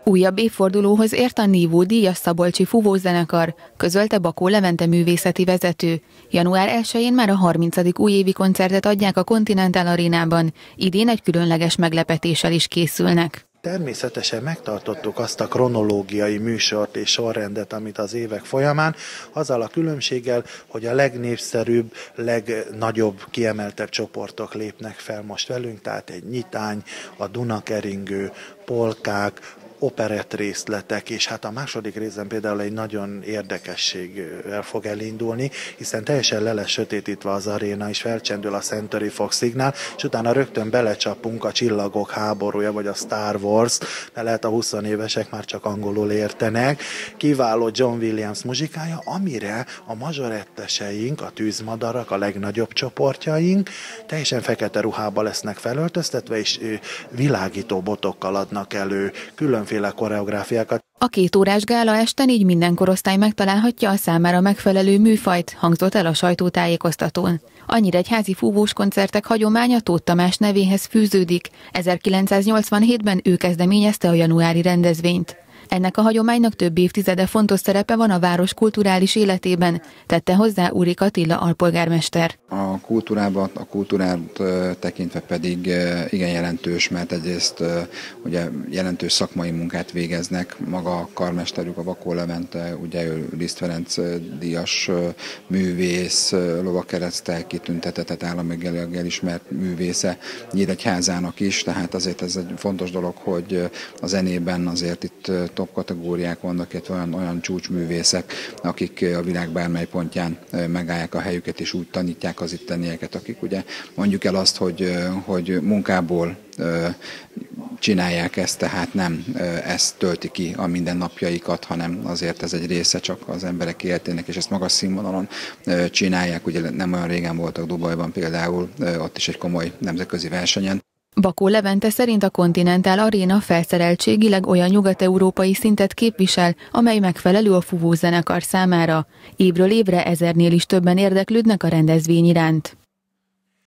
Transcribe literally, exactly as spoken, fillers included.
Újabb évfordulóhoz ért a Nívó díjas szabolcsi fúvózenekar, közölte Bakó Levente művészeti vezető. január elsején már a harmincadik újévi koncertet adják a Continental Arénában, idén egy különleges meglepetéssel is készülnek. Természetesen megtartottuk azt a kronológiai műsort és sorrendet, amit az évek folyamán, azzal a különbséggel, hogy a legnépszerűbb, legnagyobb, kiemeltebb csoportok lépnek fel most velünk, tehát egy nyitány, a Dunakeringő, polkák, operett részletek, és hát a második részben például egy nagyon érdekességgel fog elindulni, hiszen teljesen le lesz sötétítve az aréna, és felcsendül a Century Fox szignál, és utána rögtön belecsapunk a Csillagok háborúja, vagy a Star Wars, mert lehet a huszonévesek már csak angolul értenek. Kiváló John Williams muzsikája, amire a mazsoretteseink, a tűzmadarak, a legnagyobb csoportjaink teljesen fekete ruhába lesznek felöltöztetve, és világító botokkal adnak elő különféle koreográfiákat. A két órás gála esten így minden korosztály megtalálhatja a számára megfelelő műfajt, hangzott el a sajtótájékoztatón. A nyíregyházi fúvós koncertek hagyománya Tóth Tamás nevéhez fűződik. ezerkilencszáznyolcvanhétben ő kezdeményezte a januári rendezvényt. Ennek a hagyománynak több évtizede fontos szerepe van a város kulturális életében, tette hozzá Úrik Attila alpolgármester. A kultúrában, a kultúrát tekintve pedig igen jelentős, mert egyrészt ugye jelentős szakmai munkát végeznek. Maga a karmesterük, a Bakó Levente, ugye ő Liszt Ferenc díjas művész, lovakereszttel kitüntetett, államileg elismert művésze Nyíregyházának is, tehát azért ez egy fontos dolog, hogy a zenében azért itt top kategóriák vannak, itt olyan, olyan csúcsművészek, akik a világ bármely pontján megállják a helyüket, és úgy tanítják az ittenieket, akik ugye mondjuk el azt, hogy, hogy munkából csinálják ezt, tehát nem ezt tölti ki a mindennapjaikat, hanem azért ez egy része csak az emberek életének, és ezt magas színvonalon csinálják. Ugye nem olyan régen voltak Dubajban például, ott is egy komoly nemzetközi versenyen. Bakó Levente szerint a Continental Aréna felszereltségileg olyan nyugat-európai szintet képvisel, amely megfelelő a fúvózenekar számára. Évről évre ezernél is többen érdeklődnek a rendezvény iránt.